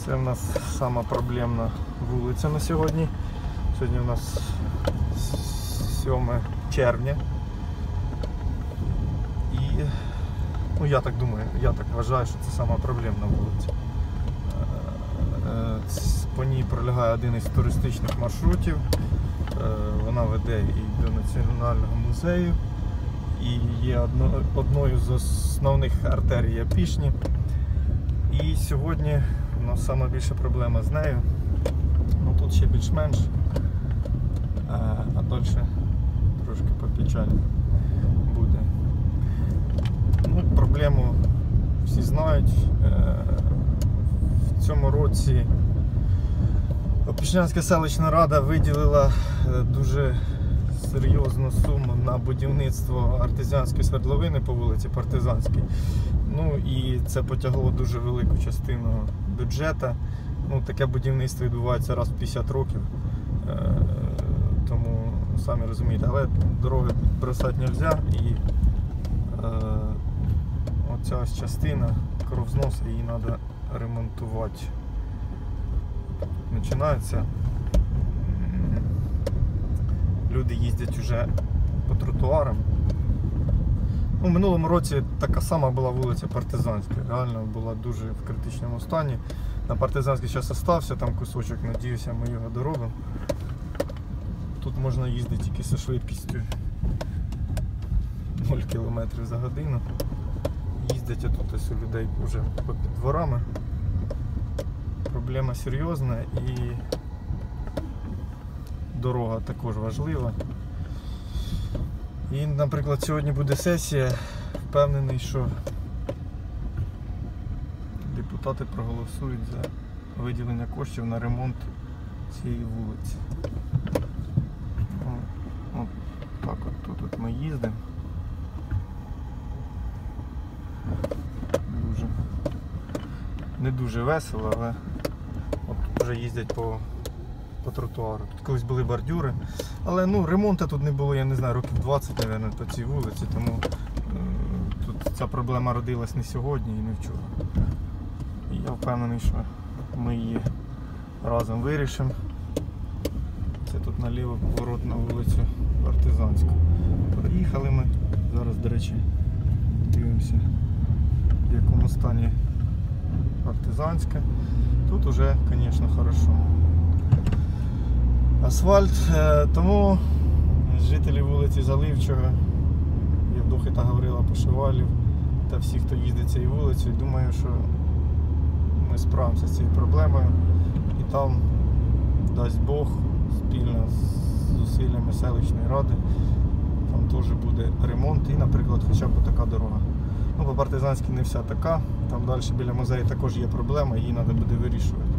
Це в нас сама проблемна вулиця на сьогодні. Сьогодні у нас 7 червня. І ну, я так думаю, я так вважаю, що це сама проблемна вулиця. По ній пролягає один із туристичних маршрутів. Вона веде і до Національного музею, і є одною з основних артерій Опішні. І сьогодні у нас сама більша проблема з нею. Ну, тут ще більш-менш, а далі трошки попечалі буде. Ну, проблему всі знають. В цьому році Опішнянська селищна рада виділила дуже серйозну суму на будівництво артезіанської свердловини по вулиці Партизанській. Ну і це потягло дуже велику частину бюджету. Ну, таке будівництво відбувається раз в 50 років, тому самі розумієте, але дороги бросати не можна, і оця ось частина кровзносу, її треба ремонтувати. Починається, люди їздять вже по тротуарам. Ну, в минулому році така сама була вулиця Партизанська, реально була дуже в критичному стані. На Партизанській зараз залишився там кусочок, надіюся, ми його доробимо. Тут можна їздити тільки зі швидкістю 0 км за годину. Їздять тут ось у людей вже під дворами. Проблема серйозна і дорога також важлива. І, наприклад, сьогодні буде сесія, впевнений, що депутати проголосують за виділення коштів на ремонт цієї вулиці. От так от тут ми їздимо. Не дуже весело, але от тут вже їздять по тротуару. Тут колись були бордюри, але ну, ремонту тут не було, я не знаю, років 20, мабуть, по цій вулиці, тому тут ця проблема родилась не сьогодні і не вчора. І я впевнений, що ми її разом вирішимо. Це тут наліво поворот на вулицю Партизанську. Проїхали ми, зараз, до речі, дивимося, в якому стані Партизанська. Тут уже, звісно, хорошо. Асфальт, тому жителі вулиці Заливчого, Євдохи та Гаврила Пошивалів та всі, хто їздить цією вулицею, думаю, що ми справимося з цією проблемою. І там, дасть Бог, спільно з зусиллями селищної ради, там теж буде ремонт і, наприклад, хоча б така дорога. Ну, по Партизанській не вся така, там далі біля музею також є проблема, її треба буде вирішувати.